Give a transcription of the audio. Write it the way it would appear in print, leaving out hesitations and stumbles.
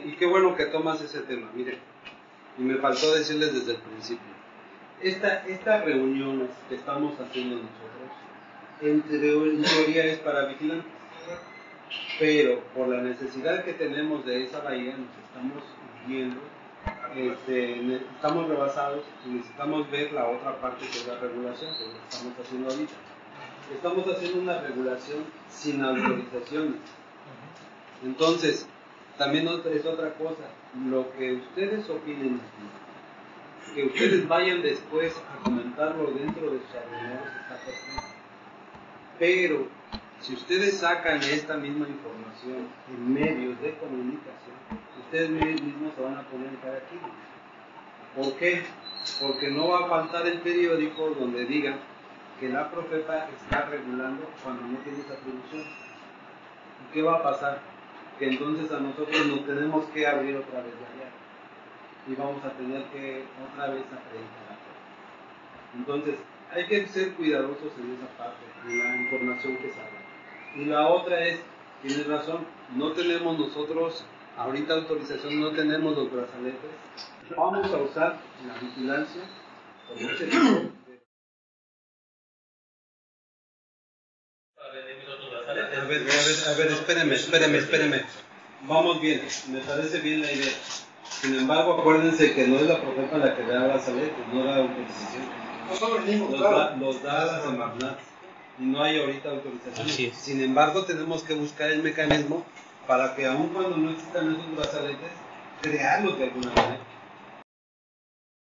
y qué bueno que tomas ese tema, miren, y me faltó decirles desde el principio, estas reuniones que estamos haciendo nosotros, en teoría es para vigilantes, pero por la necesidad que tenemos de esa bahía nos estamos viendo, estamos rebasados y necesitamos ver la otra parte que es la regulación, que es lo que estamos haciendo ahorita. Estamos haciendo una regulación sin autorizaciones. Entonces, también es otra cosa, lo que ustedes opinen aquí, que ustedes vayan después a comentarlo dentro de sus arreglos está perfecto. Pero, si ustedes sacan esta misma información en medios de comunicación, ustedes mismos se van a poner en cara aquí. ¿Por qué? Porque no va a faltar el periódico donde diga que la Profepa está regulando cuando no tiene esa atribución. ¿Y qué va a pasar? Que entonces a nosotros nos tenemos que abrir otra vez la llave y vamos a tener que otra vez acreditar. Entonces hay que ser cuidadosos en esa parte, en la información que salga. Y la otra es, tienes razón, no tenemos nosotros ahorita autorización, no tenemos los brazaletes, vamos a usar la vigilancia con ese tipo. A ver, espéreme. Vamos bien, me parece bien la idea. Sin embargo, acuérdense que no es la Profepa la que da brazaletes, no da autorización. Los da la Semarnat y no hay ahorita autorización. Sin embargo, tenemos que buscar el mecanismo para que aun cuando no existan esos brazaletes, crearlos de alguna manera.